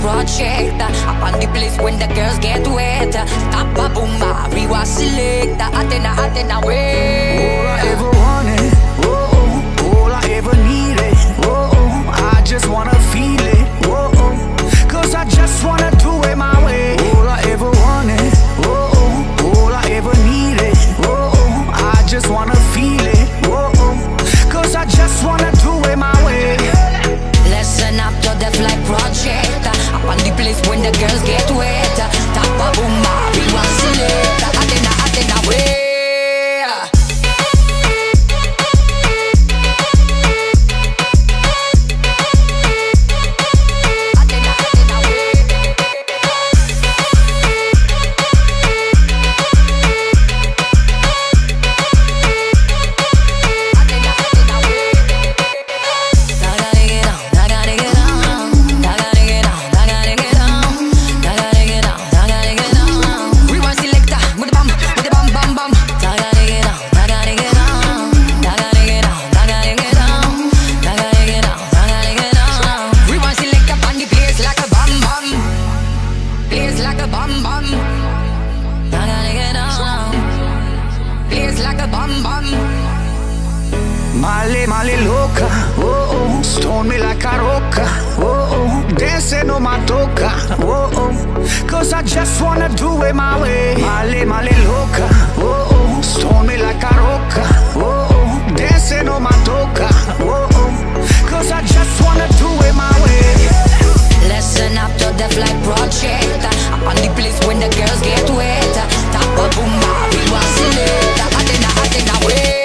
project. Up on the place when the girls get wet. Tap a boom, we was select. Athena, Athena, way. All I ever wanted, oh, oh. All I ever needed, oh, oh. I just wanna feel it, oh, oh. Cause I just wanna do it my way. All I ever wanted, oh, oh. All I ever needed, oh, oh. I just wanna feel it, oh, oh. Cause I just wanna do it my way. Listen up to the flight project. Up on the place when the girls get wet. Tap a boom, we was select. Athena, Athena, way. Male, male loca, oh oh. Stone me like a roca, oh oh. Dancing on my toca, oh oh. Cause I just wanna do it my way. Male, male loca, oh oh. Stone me like a roca, oh oh. Dancing on my toca, oh oh. Cause I just wanna do it my way. Listen up to the flight project. Up on the place when the girls get wet. Tap a boom, we was select. Athena, Athena, way.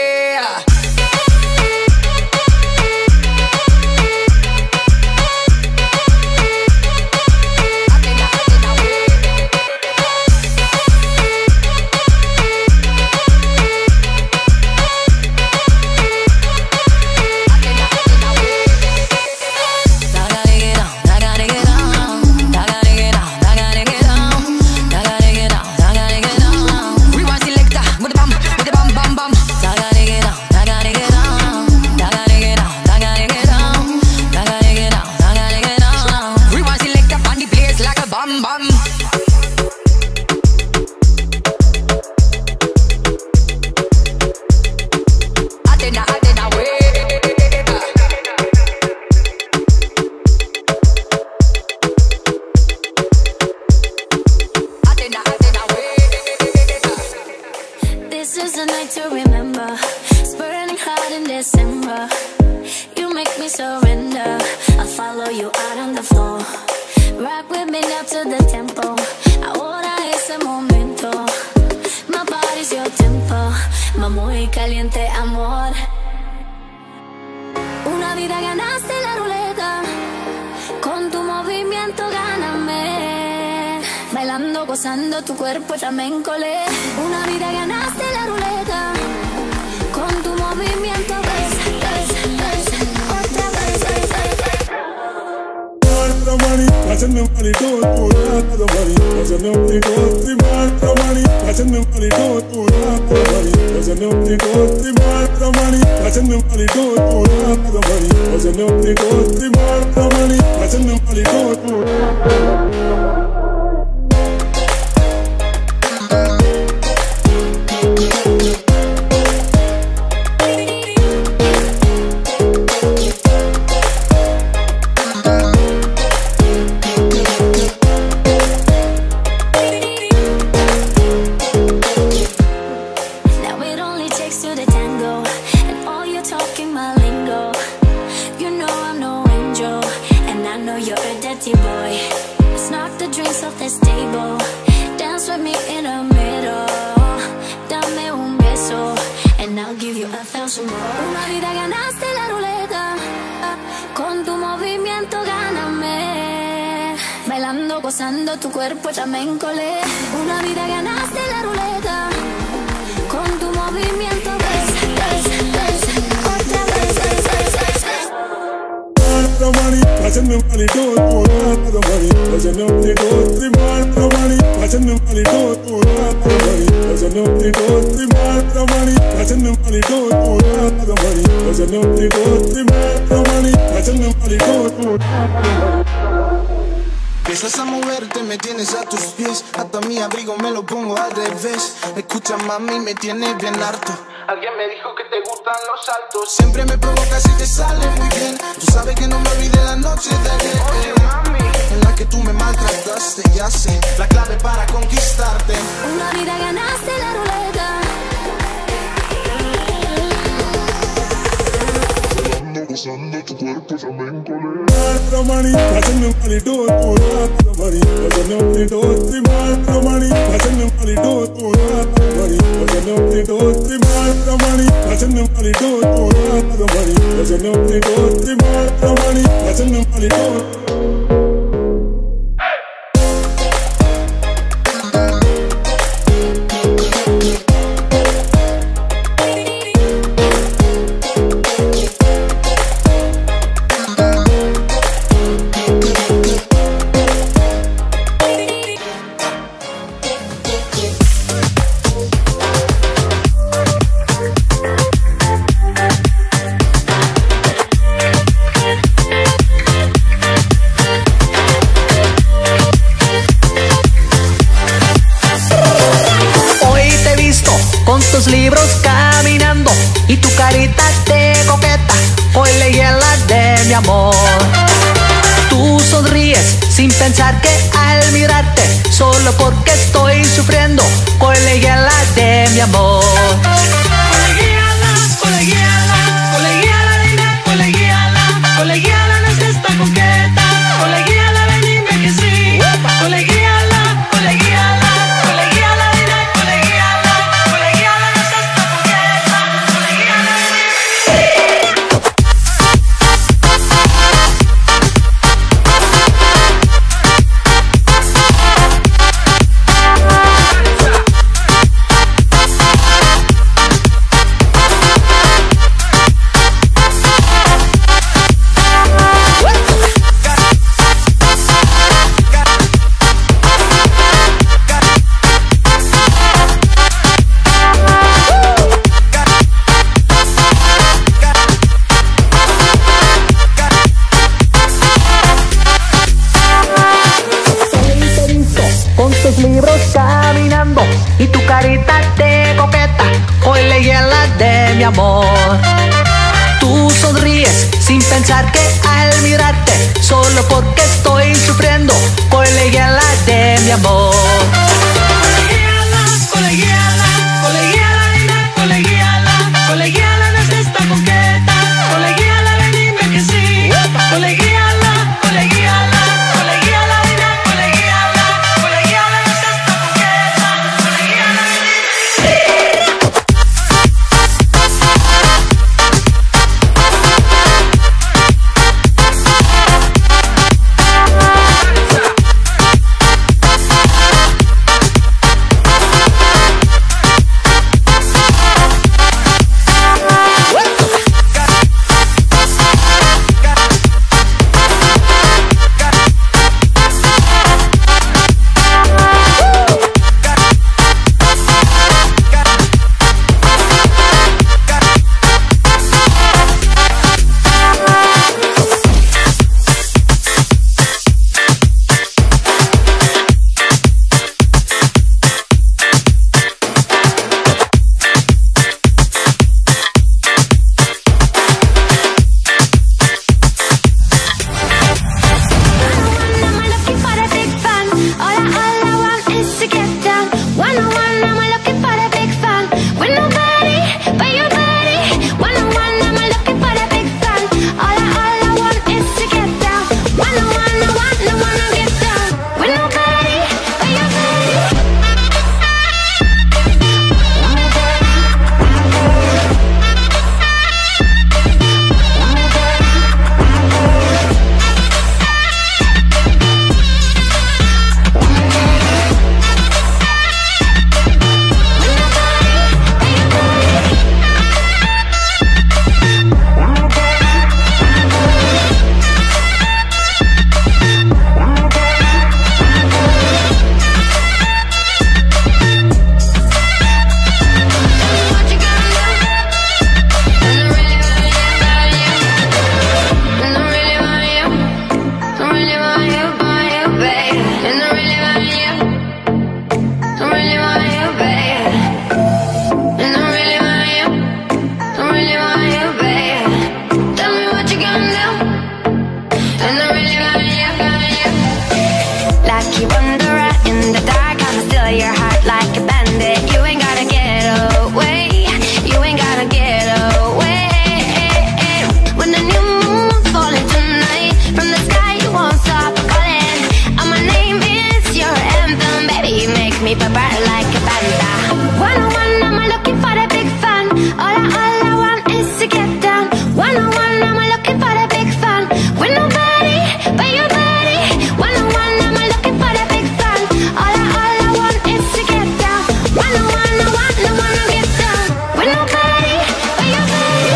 Gozando tu cuerpo flamenco le. Una vida ganaste la ruleta. Con tu movimiento ves, ves, ves. Otra vez, ves, ves. The money, watching the money go to the money, watching the money go to the money, watching the money go to the money, watching the money go to the money, watching the money go to the money, watching the money go to the money, watching the money go to the money. Una vida ganaste la ruleta, con tu movimiento gáname, bailando, gozando tu cuerpo flamenco le. Una vida ganaste la ruleta, con tu movimiento ves, ves, ves, otra vez, ves, ves, ves. The money, watching the money go to the money, watching the money go to the money, watching the money go to the money, watching the money go to the money, watching the money go to the money, watching the money go to the money, watching the money go to the money. Empiezas a moverte, me tienes a tus pies. Hasta mi abrigo me lo pongo al revés. Escucha mami, me tienes bien harto. Alguien me dijo que te gustan los saltos. Siempre me provocas y te sale muy bien. Tú sabes que no me olvidé la noche de ayer. Oye mami, en la que tú me maltrataste. Ya sé, la clave para conquistarte. Una vida ganaste la ruleta. Gozando tu cuerpo ya me encolé. Ramani, haciendo malito tu Ramani, haciendo malito tu Ramani, haciendo malito tu Ramani, haciendo malito tu Ramani, haciendo malito tu Ramani, haciendo malito tu Ramani, haciendo malito. Libros caminando y tu carita de coqueta, hoy leí la de mi amor. Tú sonríes sin pensar que al mirarte, solo porque estoy sufriendo, hoy leí la de mi amor. Colegiala, colegiala, colegiala, dime colegiala, colegiala, no es esta coqueta, colegiala, ven dime que sí, colegiala, colegiala. Libros caminando y tu carita de coqueta, hoy leí la de mi amor. Tú sonríes sin pensar que al mirarte, solo porque estoy sufriendo, hoy leí la de mi amor. Colegiala, colegiala, colegiala, dime colegiala, colegiala, no es esta coqueta, colegiala, ven dime que sí, colegiala, colegiala. like a panda. 101, I'm looking for a big fan. All I want is to get down. 101, I'm looking for a big fan. With nobody but your body. 101, I'm looking for a big fan. All I want is to get down. 101, I wanna get down. With nobody but your body.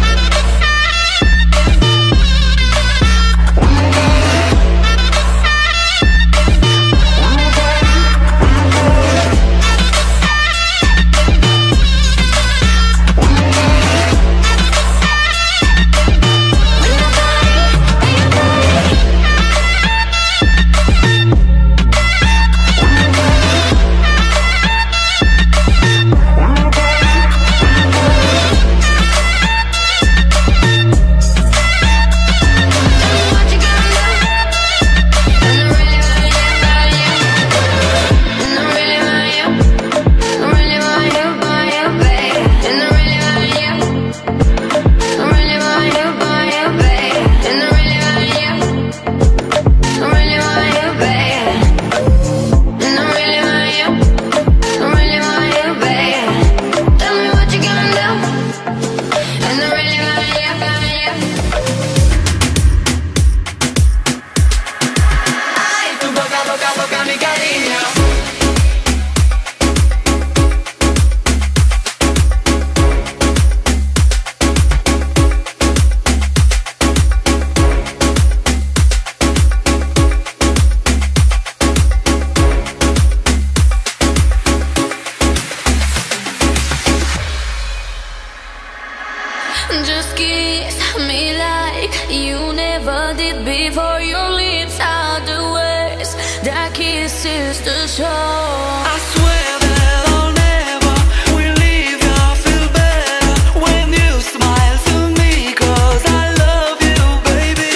Just kiss me like you never did before. Your lips are the worst, that kiss is the show. I swear that I'll never will leave you. I feel better when you smile to me, 'cause I love you, baby.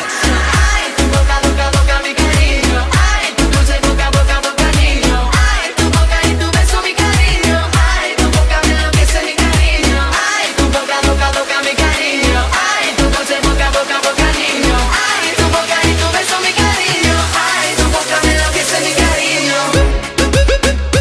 Ay, tu boca, boca, boca, mi cariño. Ay, tu dulce boca, boca, boca, niño. Ay, tu boca y tu beso, mi cariño. Ay, tu boca me enloquece, mi cariño. Ay, tu boca, boca, boca, mi cariño. Ay, tu dulce boca, boca, boca, niño. Ay, tu boca y tu beso, mi cariño. Ay, tu boca me enloquece, mi cariño.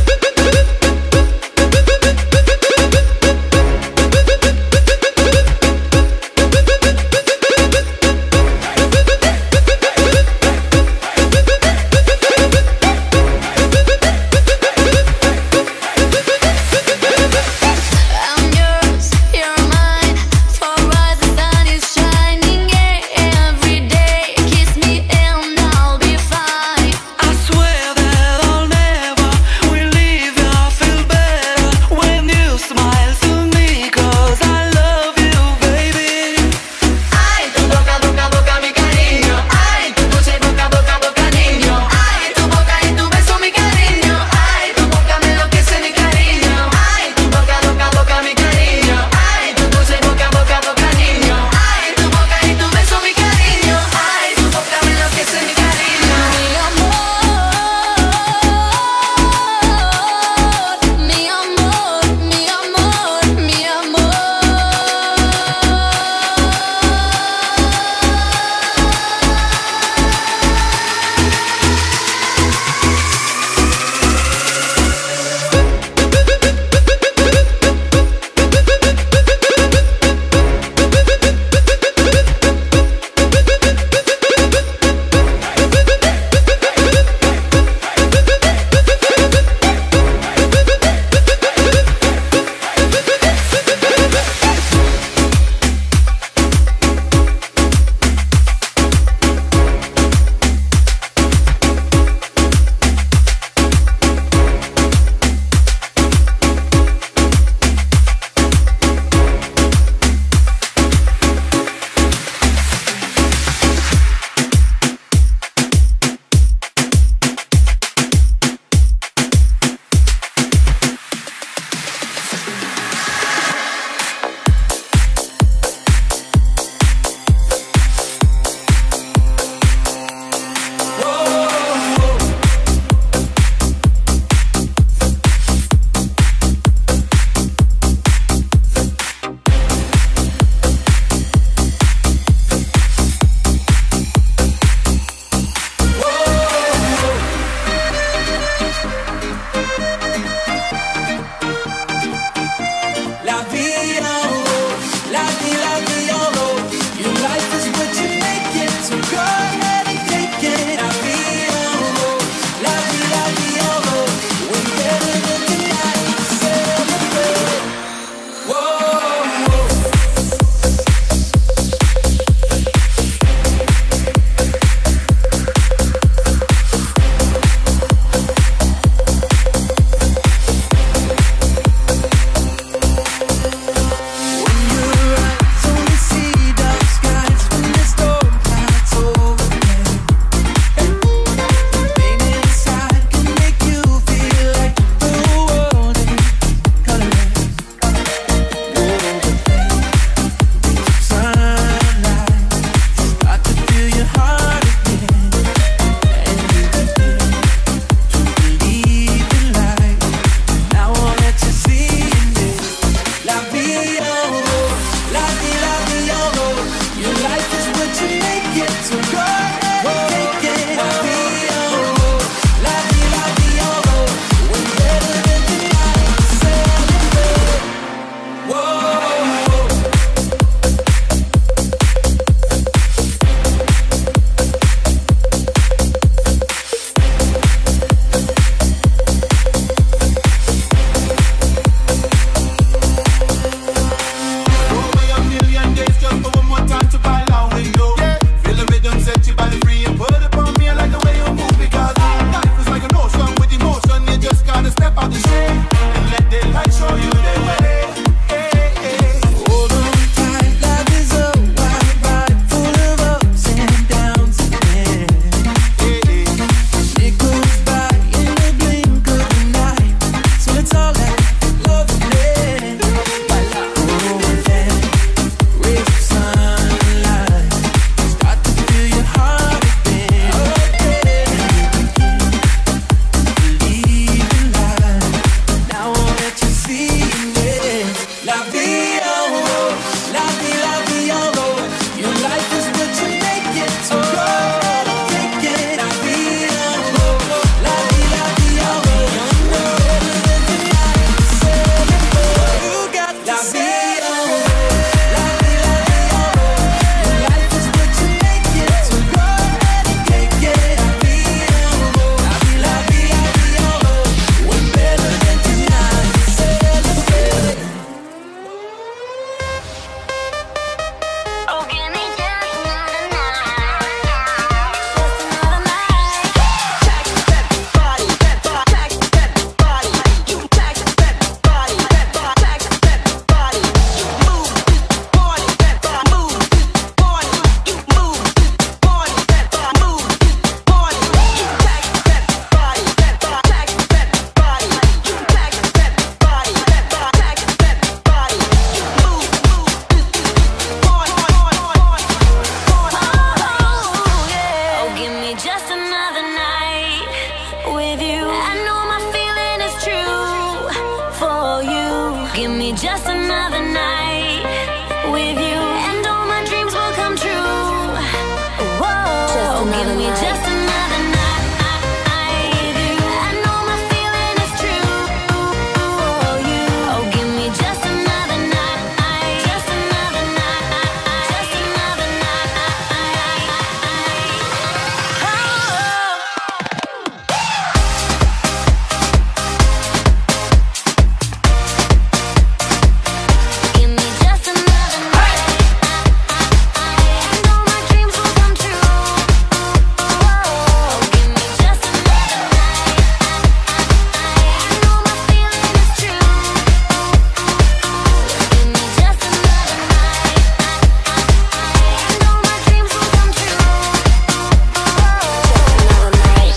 just another night with you, and all my dreams will come true. Whoa, give me just another night with you. I know my feeling is true for you. Oh, give me just another night, just another night, just another night. Give me just another night, and all my dreams will come true. Oh, give me just another night, and all my feeling is true. Give me just another night, and all my dreams will come true. Another night.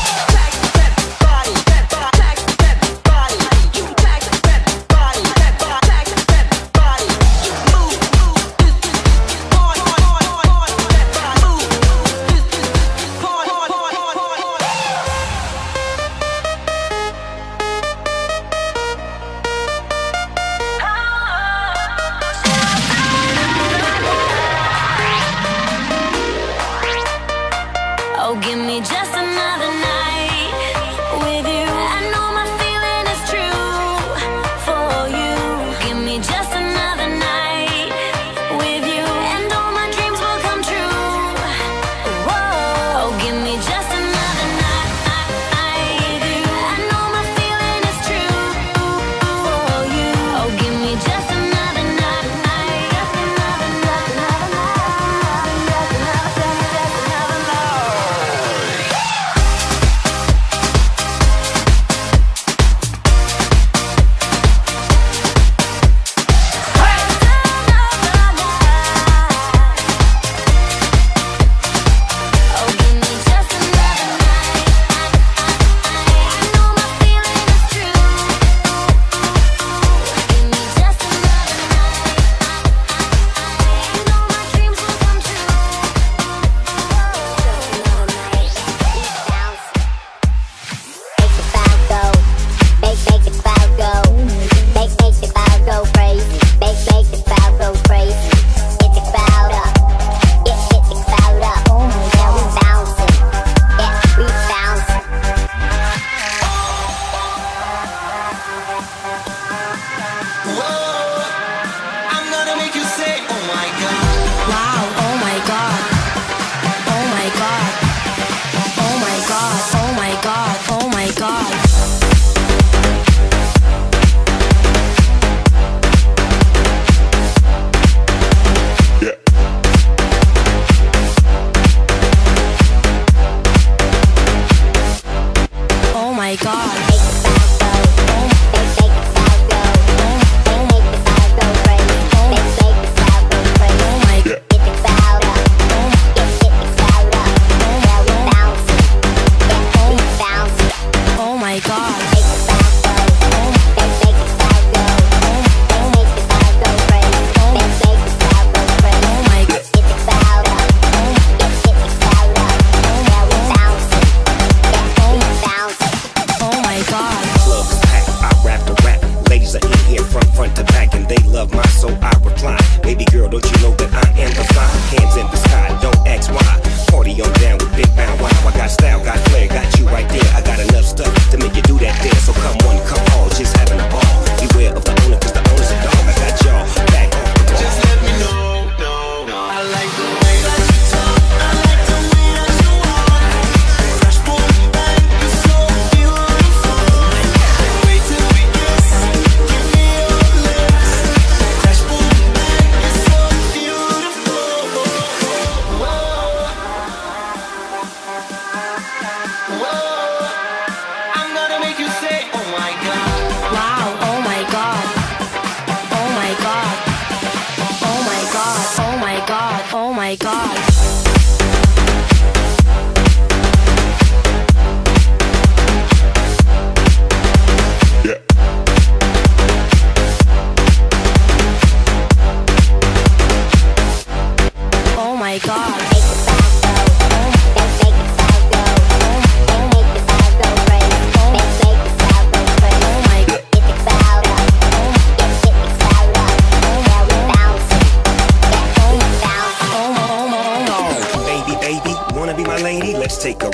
Oh, give me just another night with you. I know my feeling is true for you. Give me just another night with you, and all my dreams will come true. Whoa, oh, give me just another night with you. I know my feeling is true for you. Oh, give me just another night, just another night, another oh, give me just another night. I know my feeling is true. Give me just another night, and all my dreams will come true. Another night. Make the crowd go, make the crowd go, make the crowd go crazy, make the crowd go crazy. Get the crowd up, get the crowd up. Now we bouncing, yeah, we bouncing. I'm gonna make you say, oh my God. Wow, oh my God. Oh my God. Oh my God. Oh my God. Oh my God. Oh my God. Make the crowd go, make the crowd go, make the crowd go crazy, make the crowd go crazy. Oh my Get the crowd up, get the crowd up. Now we bouncing, yeah, we bouncing. Oh my God. Make the crowd go, make the crowd go, make the crowd go crazy, make the crowd go crazy. Oh my Get the crowd up, get the crowd up. Now we bouncing, yeah, we bouncing. Oh my God. Club is packed, I rap the rap. Ladies are in here from front to back, and they love my so I reply. Baby girl, don't you know that I am the fly? Hands in the sky, don't ask why. Party on down with Big Bow Wow. I got style, got flair, got you right there. I got enough stuff to make you do that dance. So come one, come all, just having a ball. Beware of the owner, cause the owner's a dog. I got y'all back off the wall. Just let me know, no. I like the way that you talk, I like the way that you walk. Fresh boom bang, you're so beautiful. Wait till we kiss, give me your lips. Fresh boom bang, you're so beautiful. I'm gonna make you say, oh my God. Wow, oh my God. Oh my God. Oh my God. Oh my God. Oh my God. Oh my God. Make the crowd go, make the crowd go, make the crowd go crazy, make the crowd go crazy. Oh my God. Get the crowd up, get the crowd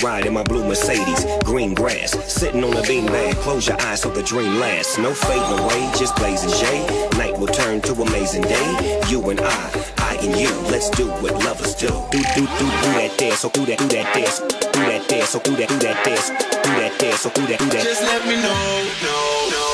ride in my blue Mercedes, green grass, sitting on a beanbag. Close your eyes so the dream lasts. No fading away, just blazing shade. Night will turn to amazing day. You and I and you. Let's do what lovers do. Do that dance, so do that dance. Do that dance, so do that dance. Do that dance, so do that. Just let me know, no.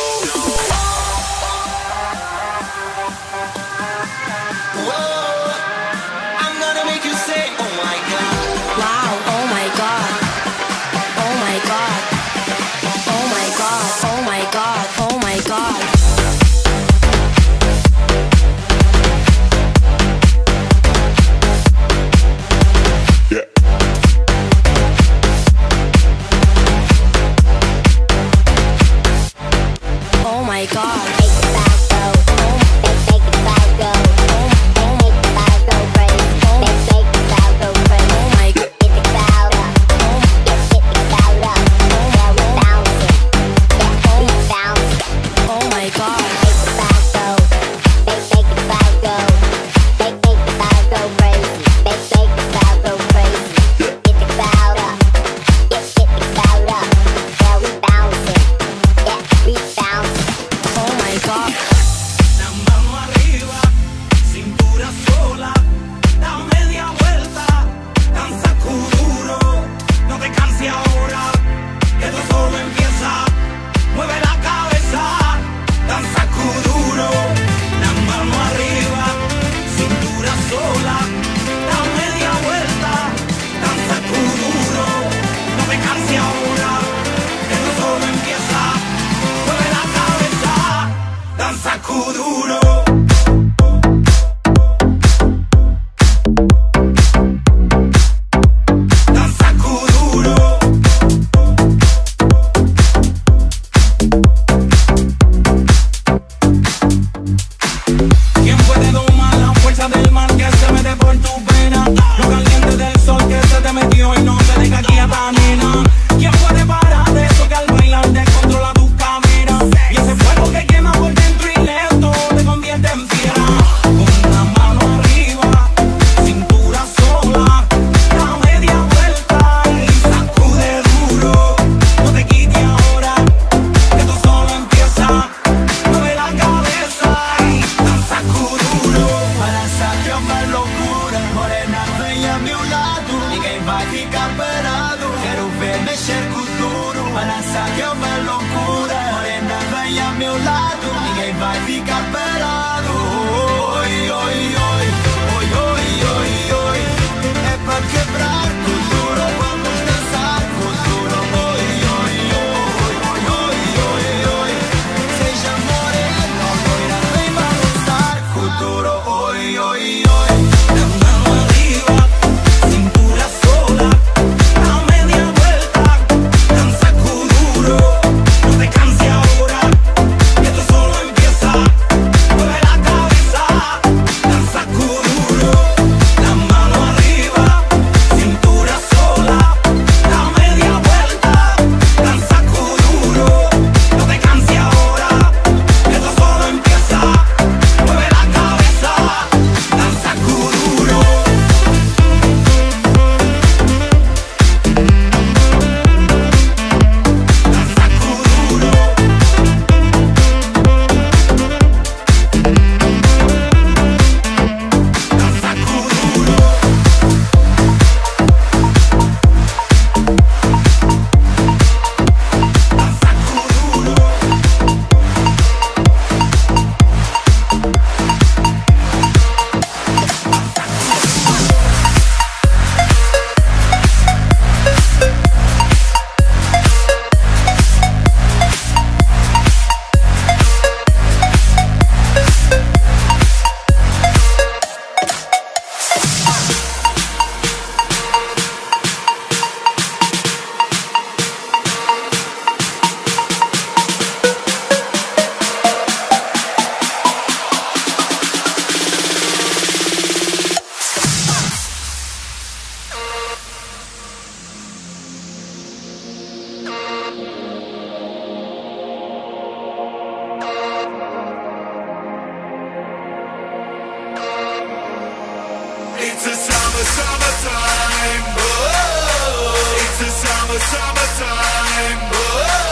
It's a summertime. Oh, it's a summertime.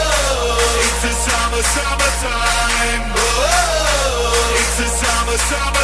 Oh, it's a summertime. Oh, it's a summer.